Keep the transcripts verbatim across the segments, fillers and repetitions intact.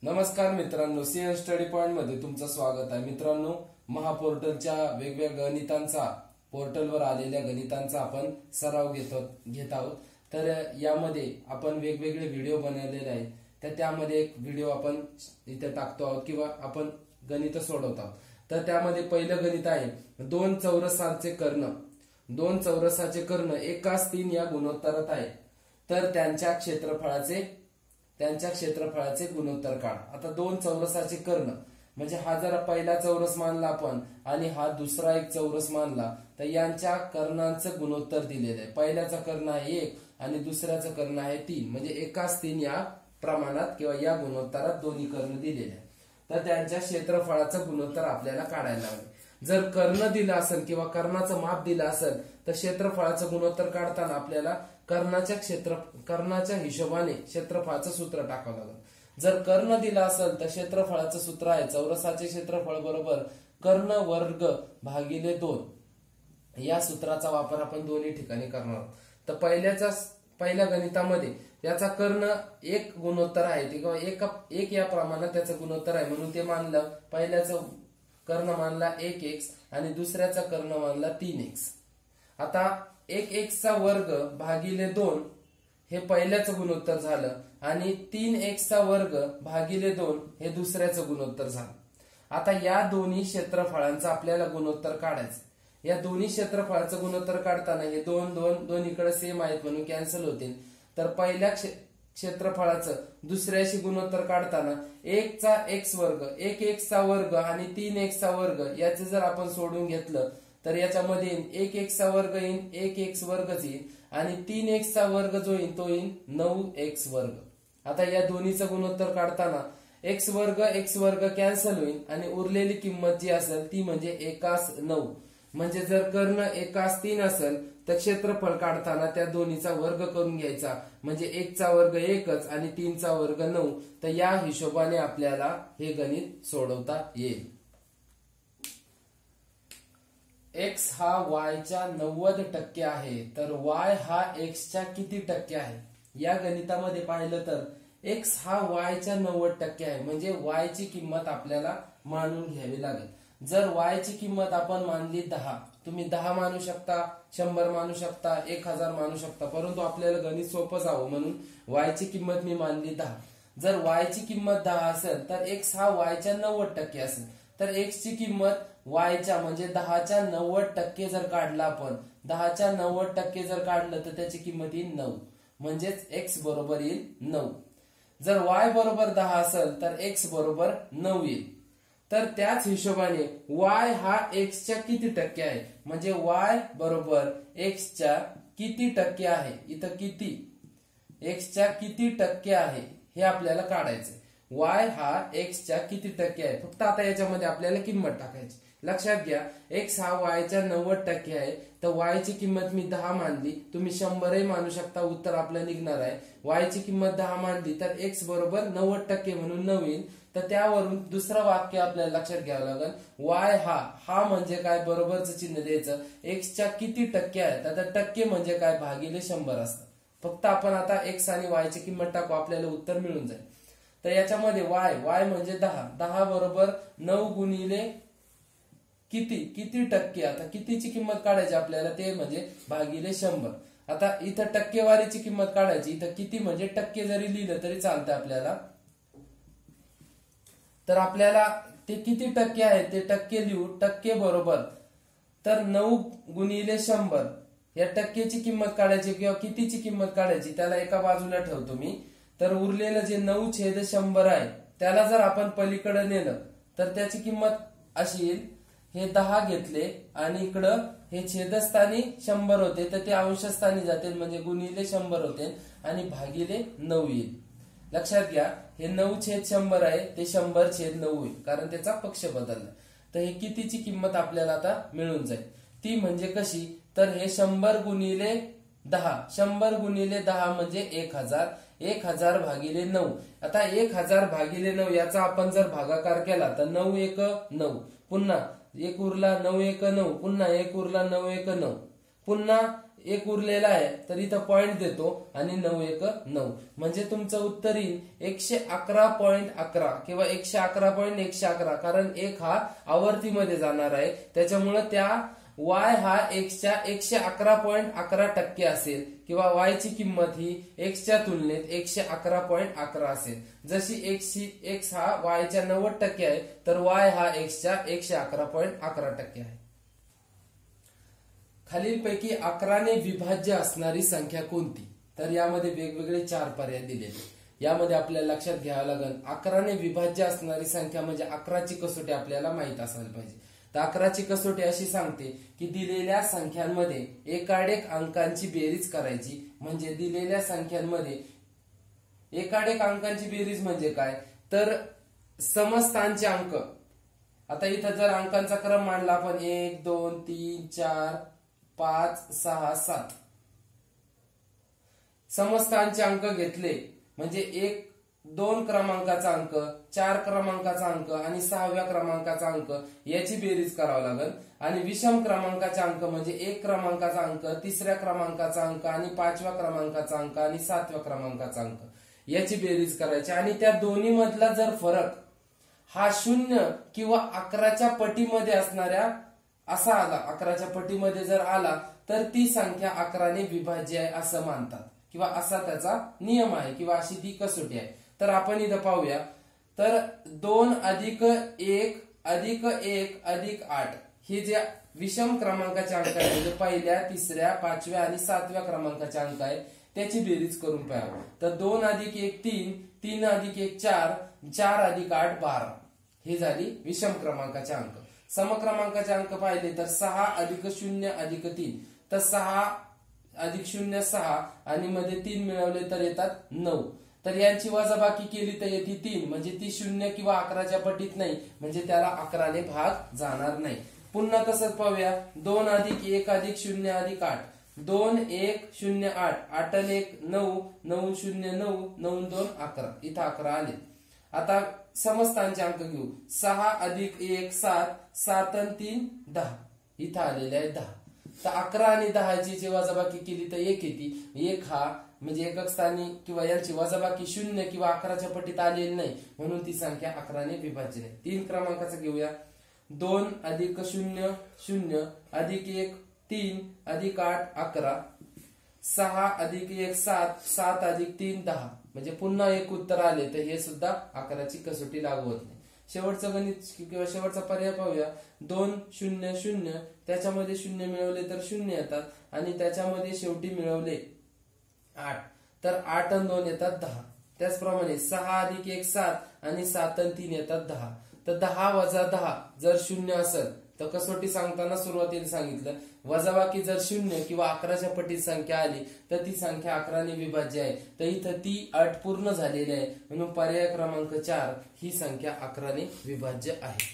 नमस्कार मित्रांनो, CN study point मध्ये तुमचं स्वागत आहे। मित्रांनो, महापोर्टलच्या वेगवेगळ्या गणितांचा पोर्टलवर आलेल्या गणितांचा आपण सराव घेतो घेत आहोत। तर यामध्ये आपण वेगवेगळे व्हिडिओ बनवलेले आहेत, तर त्यामध्ये एक व्हिडिओ आपण इथे टाकतो आहोत किंवा आपण गणित सोडवतो आहोत। तर त्यामध्ये पहिलं गणित आहे दोन चौरसांचे कर्ण। दोन चौरसाचे कर्ण एकास तीन या गुणोत्तरात आहे, तर त्यांच्या क्षेत्रफळाचे त्यांच्या क्षेत्रफळाचे गुणोत्तर काढ। आता दोन चौरसाचे कर्ण म्हणजे हा जर पहिला चौरस मानला आपण आणि हा दुसरा एक चौरस मानला, तर यांच्या कर्णांचं गुणोत्तर दिलेलं आहे। पहिल्याचा कर्ण आहे एक आणि दुसऱ्याचं कर्ण आहे तीन, म्हणजे एकास तीन या प्रमाणात किंवा या गुणोत्तरात दोन्ही कर्ण दिलेले आहेत। तर त्यांच्या क्षेत्रफळाचं गुणोत्तर आपल्याला काढायला हवे। जर कर्ण दिला असेल किंवा कर्णाचं माप दिलं असेल तर क्षेत्रफळाचं गुणोत्तर काढताना आपल्याला कर्णाच्या क्षेत्र कर्णाच्या हिशोबाने क्षेत्रफळाचं सूत्र टाकावं लागेल। जर कर्ण दिला असेल तर क्षेत्रफळाचं सूत्र आहे चौरसाचे क्षेत्रफळ बरोबर कर्ण वर्ग भागिले दोन। या सूत्राचा वापर आपण दोन्ही ठिकाणी करणार आहोत। तर पहिल्याचा पहिल्या गणितामध्ये त्याचा कर्ण एक गुणोत्तर आहे किंवा एक एक या प्रमाणात त्याचं गुणोत्तर आहे, म्हणून ते मानलं। पहिल्याचं कर्ण मानला एक एक्स आणि दुसऱ्याचा कर्ण मानला तीन एक्स। आता एक एक्स चा वर्ग भागिले दोन हे पहिल्याचं गुणोत्तर झालं आणि तीन एक्स चा वर्ग भागिले दोन हे दुसऱ्याचं गुणोत्तर झालं। आता या दोन्ही क्षेत्रफळांचं आपल्याला गुणोत्तर काढायचं। या दोन्ही क्षेत्रफळाचं गुणोत्तर काढताना हे दोन दोन दोन्हीकडे सेम आहेत म्हणून कॅन्सल होतील। तर पहिल्या क्षेत्रफळाचं दुसऱ्याशी गुणोत्तर काढताना एक चा एक्स वर्ग एक एक्स चा वर्ग आणि तीन एक्स चा वर्ग याचे जर आपण सोडून घेतलं तर याच्यामध्ये एक एक्स चा वर्ग येईल, एक एक्स वर्गच येईल आणि तीन एक्स चा वर्ग जो येईल तो येईल नऊ एक्स वर्ग। आता या दोन्हीचं गुणोत्तर काढताना एक्स वर्ग एक्स वर्ग कॅन्सल होईल आणि उरलेली किंमत जी असेल ती म्हणजे एकास नऊ। म्हणजे जर कर्ण एकास तीन असेल तर क्षेत्रफळ काढताना त्या दोन्हीचा वर्ग करून घ्यायचा, म्हणजे एक चा वर्ग एकच आणि तीन चा वर्ग नऊ। तर या हिशोबाने आपल्याला हे गणित सोडवता येईल। एक्स हा वायच्या नव्वद टक्के आहे, तर वाय हा एक्सच्या किती टक्के आहे? या गणितामध्ये पाहिलं तर एक्स हा वायच्या नव्वद टक्के आहे, म्हणजे वायची किंमत आपल्याला मानून घ्यावी लागेल। जर वायची किंमत आपण मानली दहा, तुम्ही दहा मानू शकता, शंभर मानू शकता, एक हजार मानू शकता, परंतु आपल्याला गणित सोपं जावं म्हणून वायची किंमत मी मानली दहा। जर वायची किंमत दहा असेल तर एक्स हा वायच्या नव्वद टक्के असेल, तर एक्स ची किंमत वायच्या म्हणजे दहाच्या नव्वद टक्के जर काढला आपण दहाच्या नव्वद टक्के जर काढलं तर त्याची किंमत येईल नऊ, म्हणजेच एक्स बरोबर येईल नऊ। जर वाय बरोबर दहा असेल तर एक्स बरोबर नऊ येईल। तर त्याच हिशोबाने वाय हा एक्सच्या किती टक्के आहे, म्हणजे वाय बरोबर एक्सच्या किती टक्के आहे, इथं किती एक्सच्या किती टक्के आहे हे आपल्याला काढायचंय। वाय हा एक्सच्या किती टक्के आहे, फक्त आता याच्यामध्ये आपल्याला किंमत टाकायची। लक्षात घ्या, एक्स हा वायच्या नव्वद टक्के आहे, तर वायची किंमत मी दहा मानली, तुम्ही शंभरही मानू शकता, उत्तर आपलं निघणार आहे। वायची किंमत दहा मानली तर एक्स बरोबर नव्वद टक्के म्हणून नऊ येईल। तर त्यावरून दुसरं वाक्य आपल्याला लक्षात घ्यावं लागेल, वाय हा हा म्हणजे काय, बरोबरचं चिन्ह द्यायचं, एक्सच्या किती टक्के आहेत, आता टक्के म्हणजे काय भागिले शंभर असतं। फक्त आपण आता एक्स आणि वायची किंमत टाकू, आपल्याला उत्तर मिळून जाईल। तर याच्यामध्ये वाय वाय म्हणजे दहा, दहा बरोबर नऊ गुणिले किती किती टक्के, आता कितीची किंमत काढायची आपल्याला ते म्हणजे भागिले शंभर। आता इथं टक्केवारीची किंमत काढायची, इथं किती म्हणजे टक्के जरी लिहिलं तरी चालतं आपल्याला। तर आपल्याला ते किती टक्के आहे ते टक्के लिहू, टक्के बरोबर तर नऊ गुणिले शंभर या टक्केची किंमत काढायची किंवा कितीची किंमत काढायची त्याला एका बाजूला ठेवतो मी। तर उरलेलं जे नऊ छेद शंभर आहे त्याला जर आपण पलीकडे नेलं तर त्याची किंमत अशी येईल, हे दहा घेतले आणि इकडं हे छेदस्थानी शंभर होते तर ते अंशस्थानी जाते, म्हणजे गुणिले शंभर होते आणि भागिले नऊ येईल। लक्षात घ्या, हे नऊ छेद शंभर आहे ते शंभर छेद नऊ होईल, कारण त्याचा पक्ष बदलला। तर हे कितीची किंमत आपल्याला आता मिळून जाईल, ती म्हणजे कशी, तर हे शंभर गुणिले दहा, शंभर गुणिले दहा म्हणजे एक हजार, एक हजार भागिले नऊ। आता एक हजार भागिले नऊ याचा आपण जर भागाकार केला तर नऊ एक नऊ, पुन्हा एक उरला नऊ एक नऊ, पुन्हा एक उरला नऊ एक नऊ, पुन्हा एक उरलेला आहे तर इथं पॉइंट देतो आणि नऊ एक नऊ, म्हणजे तुमचं उत्तर येईल एकशे अकरा पॉईंट अकरा किंवा एकशे अकरा पॉईंट एकशे अकरा, कारण एक हा आवर्तीमध्ये जाणार आहे त्याच्यामुळे त्या वाय हा एक्सच्या एकशे अकरा पॉईंट अकरा टक्के असेल किंवा वाय ची किंमत ही एक्सच्या तुलनेत एकशे अकरा पॉईंट अकरा असेल. जशी एक्सची एक्स हा वायच्या नव्वद टक्के आहे तर वाय हा एक्सच्या एकशे अकरा पॉईंट अकरा टक्के आहे. खालीलपैकी अकराने विभाज्य असणारी संख्या कोणती? तर यामध्ये वेगवेगळे चार पर्याय दिलेले. यामध्ये आपल्याला लक्षात घ्यावं लागेल अकराने विभाज्य असणारी संख्या म्हणजे अकराची कसोटी आपल्याला माहित असायला पाहिजे. तर अकराची कसोटी अशी सांगते की दिलेल्या संख्यांमध्ये एकाडेक अंकांची बेरीज करायची. म्हणजे दिलेल्या संख्यांमध्ये एकाडेक अंकांची बेरीज म्हणजे काय तर समस्थानचे अंक. आता इथं जर अंकांचा क्रम मांडला आपण एक दोन तीन चार पाच सहा सात, समस्थानचे अंक घेतले म्हणजे एक दोन क्रमांकाचा अंक, चार क्रमांकाचा अंक आणि सहाव्या क्रमांकाचा अंक याची बेरीज करावं लागेल. आणि विषम क्रमांकाचे अंक म्हणजे एक क्रमांकाचा अंक, तिसऱ्या क्रमांकाचा अंक आणि पाचव्या क्रमांकाचा अंक आणि सातव्या क्रमांकाचा अंक याची बेरीज करायची. आणि त्या दोन्ही मधला जर फरक हा शून्य किंवा अकराच्या पटीमध्ये असणाऱ्या असा आला, अकराच्या पटीमध्ये जर आला तर ती संख्या अकराने विभाज्य आहे असं मानतात किंवा असा त्याचा नियम आहे किंवा अशी ती कसोटी आहे. तर आपण इथं पाहूया तर दोन अधिक एक अधिक एक अधिक आठ हे जे विषम क्रमांकाचे अंक आहे म्हणजे पहिल्या तिसऱ्या पाचव्या आणि सातव्या क्रमांकाचे अंक आहे त्याची बेरीज करून पाहावं. तर दोन अधिक एक तीन, तीन अधिक एक चार, चार अधिक आठ बारा हे झाली विषम क्रमांकाचे अंक. समक्रमांकाचे अंक पाहिले तर सहा अधिक शून्य अधिक तीन, तर सहा अधिक शून्य सहा आणि मध्ये तीन मिळवले तर येतात नऊ. तर यांची वजाबाकी केली तर येते तीन, म्हणजे ती शून्य किंवा अकराच्या पटीत नाही म्हणजे त्याला अकराने भाग जाणार नाही. पुन्हा तसंच पाहूया दोन अधिक एक अधिक शून्य अधिक आठ, दोन एक शून्य आठ, आठ एक नऊ, नऊ शून्य नऊ, नऊ दोन अकरा, इथं अकरा आले. आता समस्थानचे अंक घेऊ. सहा अधिक एक सात, सात आणि तीन दहा, इथं आलेले आहे दहा. तर अकरा आणि दहाची जी वजाबाकी केली तर एक येते. एक हा म्हणजे एकक स्थानी किंवा यांची वजाबाकी शून्य किंवा अकराच्या पटीत आलेली नाही म्हणून ती संख्या अकराने विभाज्य नाही. तीन क्रमांकाचं घेऊया. दोन अधिक शून्य शून्य अधिक एक तीन अधिक आठ अकरा, सहा अधिक एक सात, सात अधिक तीन दहा, म्हणजे पुन्हा एक उत्तर आले तर हे सुद्धा अकराची कसोटी लागू होत नाही. शेवटचं गणित किंवा शेवटचा पर्याय पाहूया. दोन शून्य शून्य त्याच्यामध्ये शून्य मिळवले तर शून्य येतात आणि त्याच्यामध्ये शेवटी मिळवले आठ तर आठ आणि दोन येतात दहा. त्याचप्रमाणे सहा अधिक एक सात आणि सात आणि तीन येतात दहा. तर दहा वजा दहा जर शून्य असेल तर कसोटी सांगताना सुरुवातीला सांगितलं वजाबाकी जर शून्य किंवा अकराच्या पटीत संख्या आली तर ती संख्या अकराने विभाज्य आहे. तर इथं ती अट पूर्ण झालेली आहे म्हणून पर्याय क्रमांक चार ही संख्या अकराने विभाज्य आहे.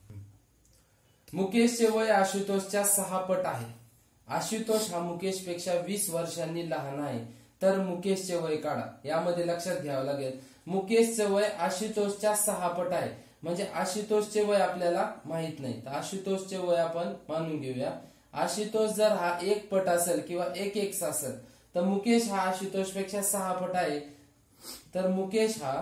मुकेशचे वय आशुतोषच्या सहा पट आहे. आशुतोष हा मुकेश पेक्षा वीस वर्षांनी लहान आहे तर मुकेशचे वय काढा. यामध्ये लक्षात घ्यावं लागेल मुकेशचे वय आशुतोषच्या सहा पट आहे म्हणजे आशुतोषचे वय आपल्याला माहित नाही तर आशुतोषचे वय आपण मानून घेऊया. आशुतोष जर हा एक पट असेल किंवा एक एक्स असेल तर मुकेश हा आशुतोष पेक्षा सहा पट आहे. तर मुकेश हा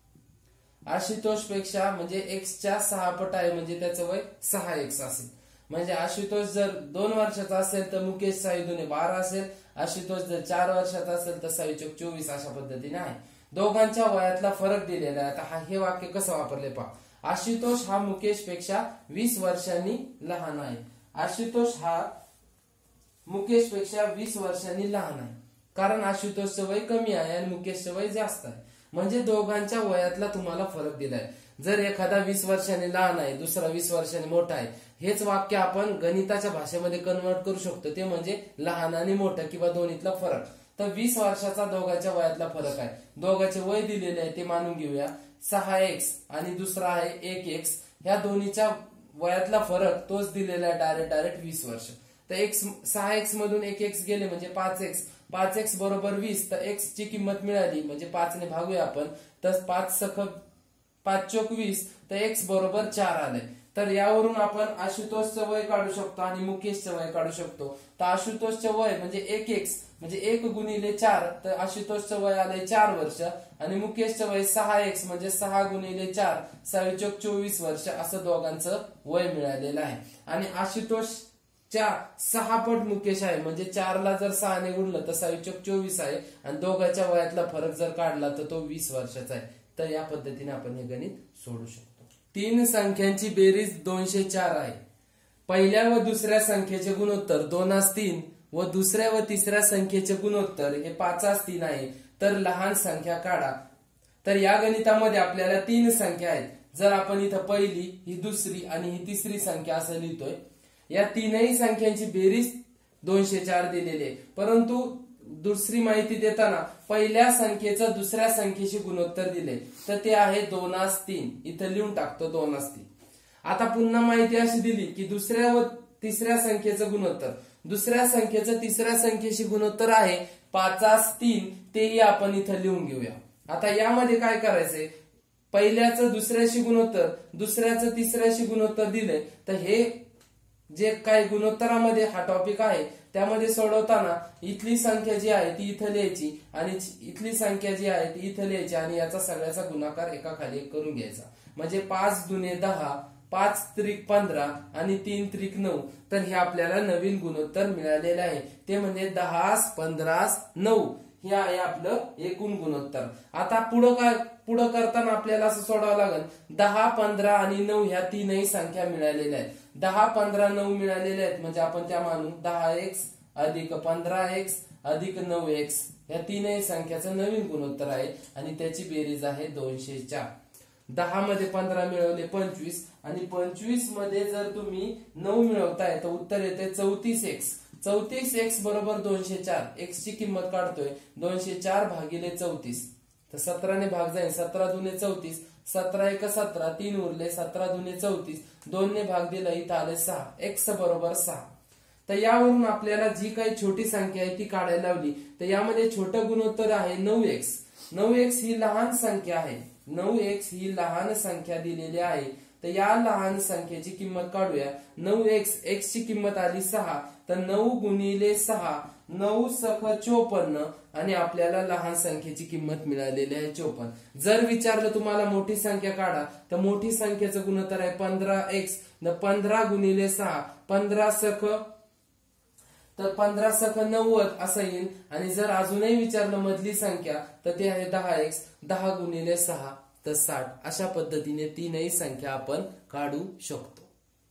आशुतोष पेक्षा म्हणजे एक्सच्या सहा पट आहे म्हणजे त्याचं वय सहा एक्स असेल. म्हणजे आशुतोष जर दोन वर्षाचा असेल तर मुकेश सहा दुने बारा असेल. आशुतोष जर चार वर्षाचा असेल तर सहा चौक चोवीस अशा पद्धतीने आहे. दोघांच्या वयातला फरक दिलेला आहे. आता हा हे वाक्य कसं वापरले पहा. आशुतोष हा मुकेश पेक्षा वीस वर्षांनी लहान आहे. आशुतोष हा मुकेश पेक्षा वीस वर्षांनी लहान आहे कारण आशुतोषचं वय कमी आहे आणि मुकेशचं वय जास्त आहे. म्हणजे दोघांच्या वयातला तुम्हाला फरक दिलाय. जर एखादा वीस वर्षांनी लहान आहे दुसरा वीस वर्षांनी मोठा आहे हेच वाक्य आपण गणिताच्या भाषेमध्ये कन्वर्ट करू शकतो. ते म्हणजे लहान आणि मोठा किंवा दोन्हीतला फरक. तर वीस वर्षाचा दोघांच्या वयातला फरक आहे. दोघांचे वय दिलेले आहे ते मानून घेऊया. सहा एक्स आणि दुसरा आहे एक एक्स. ह्या दोन्हीच्या वयातला फरक तोच दिलेला आहे डायरेक्ट डायरेक्ट वीस वर्ष. तर एक्स सहा एक्स मधून एक एक्स गेले म्हणजे पाच एक्स. पाच एक्स बरोबर वीस. तर एक्स ची किंमत मिळाली म्हणजे पाच ने भागूया आपण तर पाच सख पाच चौक वीस तर एक्स बरोबर चार आले. तर यावरून आपण आशुतोषचं वय काढू शकतो आणि मुकेशचं वय काढू शकतो. तर आशुतोषचं वय म्हणजे एक एक्स म्हणजे एक गुणिले चार, तर आशुतोषचं वय आलंय चार वर्ष आणि मुकेशचं वय सहा एक्स म्हणजे सहा गुणिले चार सहाचोक चोवीस वर्ष असं दोघांचं वय मिळालेलं आहे. आणि आशुतोषच्या सहा पट मुकेश आहे म्हणजे चारला जर सहाने गुणलं तर सहाचोक चोवीस आहे आणि दोघांच्या वयातला फरक जर काढला तर तो वीस वर्षाचा आहे. तर या पद्धतीने आपण हे गणित सोडू शकतो. तीन संख्यांची बेरीज दोनशे चार आहे. पहिल्या व दुसऱ्या संख्येचे गुणोत्तर दोनास तीन व दुसऱ्या व तिसऱ्या संख्येचे गुणोत्तर हे पाचास तीन आहे. तर लहान संख्या काढा. तर या गणितामध्ये आपल्याला तीन संख्या आहेत. जर आपण इथं पहिली, ही दुसरी आणि ही तिसरी संख्या असं लिहितोय, या तीनही संख्यांची बेरीज दोनशे चार दिलेली आहे. परंतु दुसरी माहिती देताना पहिल्या संख्येचं दुसऱ्या संख्येशी गुणोत्तर दिले तर ते आहे दोनास तीन. इथं लिहून टाकतो दोनास तीन. आता पुन्हा माहिती अशी दिली की दुसऱ्या व तिसऱ्या संख्येचं गुणोत्तर, दुसऱ्या संख्येचं तिसऱ्या संख्येशी गुणोत्तर आहे पाचास तीन, तेही आपण इथं लिहून घेऊया. आता यामध्ये काय करायचंय, पहिल्याचं दुसऱ्याशी गुणोत्तर, दुसऱ्याचं तिसऱ्याशी गुणोत्तर दिले तर हे जे काही गुणोत्तरामध्ये हा टॉपिक आहे त्यामध्ये सोडवताना इथली संख्या जी आहे ती इथं लिहायची आणि इथली संख्या जी आहे ती इथं लिहायची आणि याचा सगळ्याचा गुणाकार एका खाली एक करून घ्यायचा. म्हणजे पाच दुने दहा, पाच त्रिक पंधरा आणि तीन त्रिक नऊ. तर हे आपल्याला नवीन गुणोत्तर मिळालेले आहे. ते म्हणजे दहास पंधरास नऊ हे आहे आपलं एकूण गुणोत्तर. आता पुढं काय पुढं करताना आपल्याला असं सोडावं लागेल, दहा पंधरा आणि नऊ ह्या तीनही संख्या मिळालेल्या आहेत. दहा पंधरा नऊ मिळालेल्या आहेत म्हणजे आपण त्या मानू दहा एक्स अधिक पंधरा एक्स अधिक नऊ एक्स या तीनही संख्याचं नवीन गुणोत्तर आहे आणि त्याची बेरीज आहे दोनशे चार. दहा मध्ये पंधरा मिळवले पंचवीस आणि पंचवीस मध्ये जर तुम्ही नऊ मिळवताय तर उत्तर येते चौतीस एक्स. चौतीस एक्स बरोबर दोनशे चार. एक्स ची किंमत काढतोय दोनशे चार भागिले चौतीस, तर सतराने भाग जाईल, सतरा दुने चौतीस, सतरा एक सतरा, तीन उरले, सतरा दुने चौतीस, दोन ने भाग दिला, इथं आले सहा. एक्स बरोबर सहा. तर यावरून आपल्याला जी काही छोटी संख्या आहे ती काढायला लावली. तर यामध्ये छोटं गुणोत्तर आहे नऊ एक्स. नऊ एक्स ही लहान संख्या आहे. नऊ एक्स ही लहान संख्या दिलेली आहे. तर या लहान संख्येची किंमत काढूया. नऊ एक्स, एक्स ची किंमत आली सहा, तर नऊ गुणिले सहा, नऊ सख चोपन्न आणि आपल्याला लहान संख्येची किंमत मिळालेली आहे चोपन्न. जर विचारलं तुम्हाला मोठी संख्या काढा तर मोठी संख्येचं गुणोत्तर आहे पंधरा एक्स. पंधरा गुणिले सहा, पंधरा सख तर पंधरा सख नव्वद असं येईल. आणि जर अजूनही विचारलं मधली संख्या तर ते आहे दहा एक्स. दहा गुणिले सहा तर साठ. अशा पद्धतीने तीनही संख्या आपण काढू शकतो.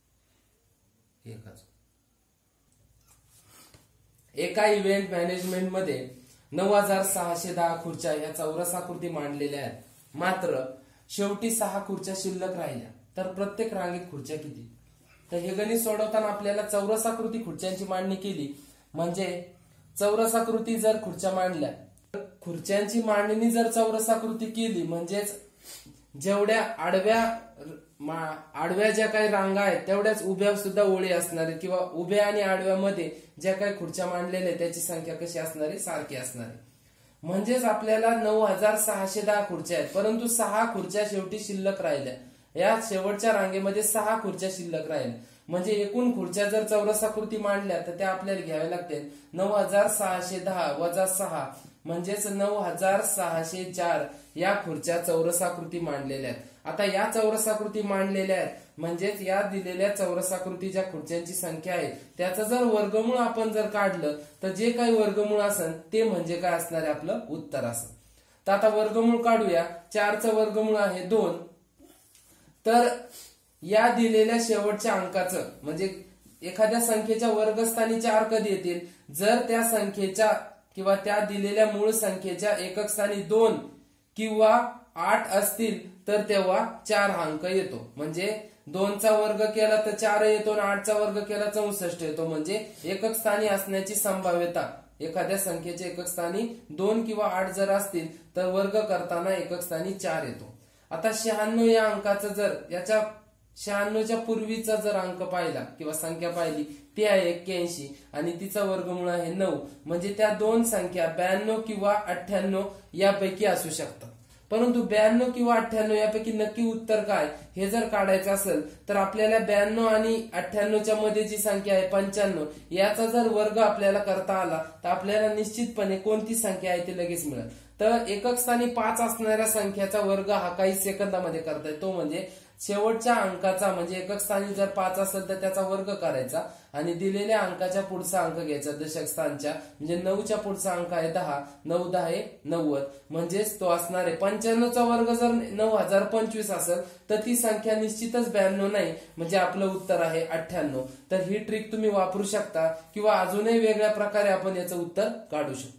एका इव्हेंट मॅनेजमेंट मध्ये नऊ हजार सहाशे दहा खुर्च्या या चौरस आकृती मांडलेल्या आहेत. मात्र शेवटी सहा खुर्च्या शिल्लक राहिल्या. तर प्रत्येक रांगेत खुर्च्या किती? तर हे गणित सोडवताना आपल्याला चौरस आकृती खुर्च्यांची मांडणी केली. म्हणजे चौरस आकृती जर खुर्च्या मांडल्या, खुर्च्यांची मांडणी जर चौरस आकृती केली म्हणजेच जेवढ्या आडव्या आडव्या ज्या काही रांगा आहेत तेवढ्याच उभ्या सुद्धा ओळी असणार आहेत किंवा उभ्या आणि आडव्यामध्ये ज्या काही खुर्च्या मांडलेल्या त्याची संख्या कशी असणार आहे, सारखी असणार आहे. म्हणजेच आपल्याला नऊ हजार सहाशे दहा खुर्च्या आहेत परंतु सहा खुर्च्या शेवटी शिल्लक राहिल्या. या शेवटच्या रांगेमध्ये सहा खुर्च्या शिल्लक राहिल्या. म्हणजे एकूण खुर्च्या जर चौरसाकृती मांडल्या तर त्या आपल्याला घ्याव्या लागतील. नऊ हजार सहाशे दहा वजा सहा म्हणजेच नऊ हजार सहाशे चार या खुर्च्या चौरसाकृती मांडलेल्या आहेत. आता या चौरसाकृती मांडलेल्या आहेत म्हणजेच या दिलेल्या चौरसाकृती ज्या खुर्च्यांची संख्या आहे त्याचं जर वर्गमूळ आपण जर काढलं तर जे काही वर्गमूळ असेल ते म्हणजे काय असणार आहे, आपलं उत्तर असेल. तर आता वर्गमूळ काढूया. चारचं वर्गमूळ आहे दोन. तर या दिलेल्या शेवटच्या अंकाचं म्हणजे एखाद्या संख्येच्या वर्गस्थानी चार कधी येतील, जर त्या संख्येच्या किंवा त्या दिलेल्या मूळ संख्येच्या एकक स्थानी दोन किंवा आठ असतील तर तेव्हा चार हा अंक येतो. म्हणजे दोनचा वर्ग केला तर चार येतो आणि आठचा वर्ग केला चौसष्ट येतो. म्हणजे एकक स्थानी असण्याची संभाव्यता एखाद्या संख्येच्या एकक स्थानी दोन किंवा आठ जर असतील तर वर्ग करताना एकक स्थानी चार येतो. आता शहाण्णव या अंकाचं जर याच्या शहाण्णवच्या पूर्वीचा जर अंक पाहिला किंवा संख्या पाहिली ती आहे एक्क्याऐंशी आणि तिचा वर्गमूळ आहे नऊ. म्हणजे त्या दोन संख्या ब्याण्णव किंवा अठ्ठ्याण्णव यापैकी असू शकतात. परंतु ब्याण्णव किंवा अठ्ठ्याण्णव यापैकी नक्की उत्तर काय हे जर काढायचं असेल तर आपल्याला ब्याण्णव आणि अठ्ठ्याण्णवच्या मध्ये जी संख्या आहे पंच्याण्णव याचा जर वर्ग आपल्याला करता आला तर आपल्याला निश्चितपणे कोणती संख्या आहे ती लगेच मिळेल. तर एकक स्थानी पाच असणाऱ्या संख्याचा वर्ग हा काही सेकंदामध्ये करता येतो. म्हणजे शेवटच्या अंकाचा म्हणजे एकक स्थानी जर पाच असेल तर त्याचा वर्ग करायचा आणि दिलेल्या अंकाच्या पुढचा अंक घ्यायचा दशक स्थानच्या म्हणजे नऊच्या पुढचा अंक आहे दहा, नऊ दहा आहे नव्वद म्हणजेच तो असणार आहे पंच्याण्णवचा वर्ग जर नऊ हजार पंचवीस असेल तर ती संख्या निश्चितच ब्याण्णव नाही म्हणजे आपलं उत्तर आहे अठ्ठ्याण्णव. तर ही ट्रिक तुम्ही वापरू शकता किंवा अजूनही वेगळ्या प्रकारे आपण याचं उत्तर काढू शकतो.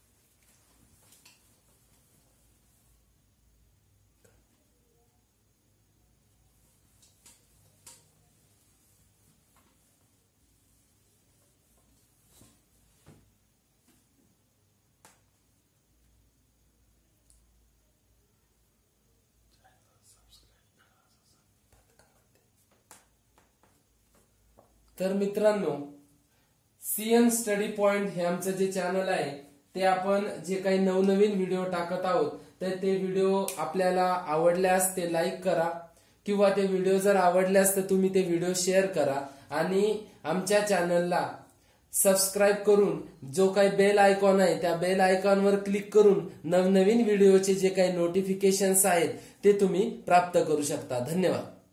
तर मित्रांनो, सीएन स्टडी पॉइंट हे आमचं जे चॅनल आहे ते आपण जे काही नवनवीन व्हिडिओ टाकत आहोत तर ते व्हिडिओ आपल्याला आवडल्यास ते लाईक करा किंवा ते व्हिडिओ जर आवडल्यास तर तुम्ही ते व्हिडिओ शेअर करा आणि आमच्या चॅनलला सबस्क्राईब करून जो काही बेल आयकॉन आहे त्या बेल आयकॉनवर क्लिक करून नवनवीन व्हिडिओचे जे काही नोटिफिकेशन्स आहेत ते तुम्ही प्राप्त करू शकता. धन्यवाद.